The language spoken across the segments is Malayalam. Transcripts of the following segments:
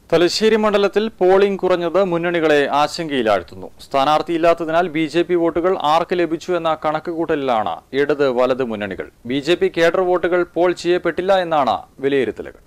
തലശ്ശേരി മണ്ഡലത്തിൽ പോളിംഗ് കുറഞ്ഞത് മുന്നണികളെ ആശങ്കയിലാഴ്ത്തുന്നു. സ്ഥാനാർത്ഥിയില്ലാത്തതിനാൽ ബിജെപി വോട്ടുകൾ ആർക്ക് ലഭിച്ചു എന്ന കണക്കുകൂട്ടലിലാണ് ഇടത് വലത് മുന്നണികൾ. ബിജെപി കേഡർ വോട്ടുകൾ പോൾ ചെയ്യപ്പെട്ടില്ല എന്നാണ് വിലയിരുത്തലുകൾ.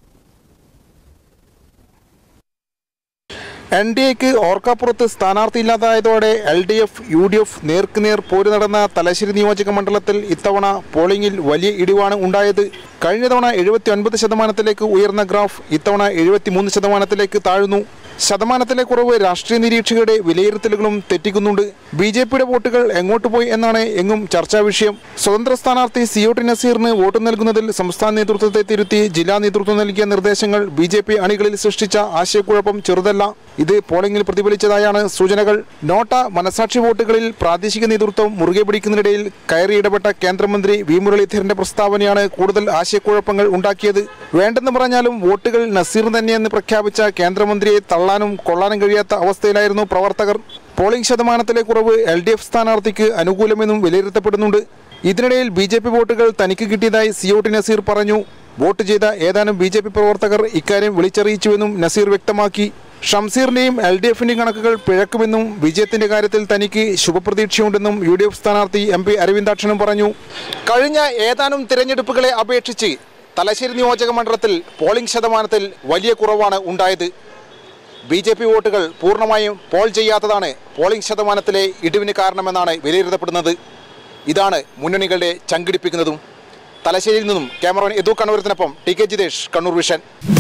എൻഡിഎക്ക് ഓർക്കാപ്പുറത്ത് സ്ഥാനാർത്ഥിയില്ലാതായതോടെ LDF, UDF നേർക്കുനേർ പോര് നടന്ന തലശ്ശേരി നിയോജക മണ്ഡലത്തിൽ ഇത്തവണ പോളിംഗിൽ വലിയ ഇടിവാണ് ഉണ്ടായത്. കഴിഞ്ഞ തവണ 79% ഉയർന്ന ഗ്രാഫ് ഇത്തവണ 73% താഴ്ന്നു. ശതമാനത്തിലെ കുറവ് രാഷ്ട്രീയ നിരീക്ഷകരുടെ വിലയിരുത്തലുകളും തെറ്റിക്കുന്നുണ്ട്. ബിജെപിയുടെ വോട്ടുകൾ എങ്ങോട്ട് പോയി എന്നാണ് എങ്ങും ചർച്ചാ വിഷയം. സ്വതന്ത്ര സ്ഥാനാർത്ഥി COT നസീറിന് വോട്ട് നൽകുന്നതിൽ സംസ്ഥാന നേതൃത്വത്തെ തിരുത്തി ജില്ലാ നേതൃത്വം നൽകിയ നിർദ്ദേശങ്ങൾ BJP അണികളിൽ സൃഷ്ടിച്ച ആശയക്കുഴപ്പം ചെറുതല്ല. ഇത് പോളിംഗിൽ പ്രതിഫലിച്ചതായാണ് സൂചനകൾ. നോട്ട മനസാക്ഷി വോട്ടുകളിൽ പ്രാദേശിക നേതൃത്വം മുറുകെ പിടിക്കുന്നതിനിടയിൽ കയറി ഇടപെട്ട കേന്ദ്രമന്ത്രി V മുരളീധരന്റെ പ്രസ്താവനയാണ് കൂടുതൽ ആശയക്കുഴപ്പങ്ങൾ ഉണ്ടാക്കിയത്. വേണ്ടെന്ന് പറഞ്ഞാലും വോട്ടുകൾ നസീർ തന്നെയെന്ന് പ്രഖ്യാപിച്ച കേന്ദ്രമന്ത്രിയെ തള്ളാനും കൊള്ളാനും കഴിയാത്ത അവസ്ഥയിലായിരുന്നു പ്രവർത്തകർ. പോളിംഗ് ശതമാനത്തിലെ കുറവ് LDF സ്ഥാനാർത്ഥിക്ക് അനുകൂലമെന്നും വിലയിരുത്തപ്പെടുന്നുണ്ട്. ഇതിനിടയിൽ BJP വോട്ടുകൾ തനിക്ക് കിട്ടിയതായി COT നസീർ പറഞ്ഞു. വോട്ട് ചെയ്ത ഏതാനും BJP പ്രവർത്തകർ ഇക്കാര്യം വിളിച്ചറിയിച്ചുവെന്നും നസീർ വ്യക്തമാക്കി. ഷംസീറിന്റെയും LDFന്റെയും കണക്കുകൾ പിഴക്കുമെന്നും വിജയത്തിന്റെ കാര്യത്തിൽ തനിക്ക് ശുഭപ്രതീക്ഷയുണ്ടെന്നും UDF സ്ഥാനാർത്ഥി MP അരവിന്ദാക്ഷനും പറഞ്ഞു. കഴിഞ്ഞ ഏതാനും തിരഞ്ഞെടുപ്പുകളെ അപേക്ഷിച്ച് തലശ്ശേരി നിയോജക മണ്ഡലത്തിൽ പോളിംഗ് ശതമാനത്തിൽ വലിയ കുറവാണ് ഉണ്ടായത്. BJP വോട്ടുകൾ പൂർണ്ണമായും പോൾ ചെയ്യാത്തതാണ് പോളിംഗ് ശതമാനത്തിലെ ഇടിവിന് കാരണമെന്നാണ് വിലയിരുത്തപ്പെടുന്നത്. ഇതാണ് മുന്നണികളുടെ ചങ്കിടിപ്പിക്കുന്നതും. തലശ്ശേരിയിൽ നിന്നും ക്യാമറമാൻ കണ്ണൂരത്തിനൊപ്പം TK ജിതേഷ്, കണ്ണൂർ വിഷൻ.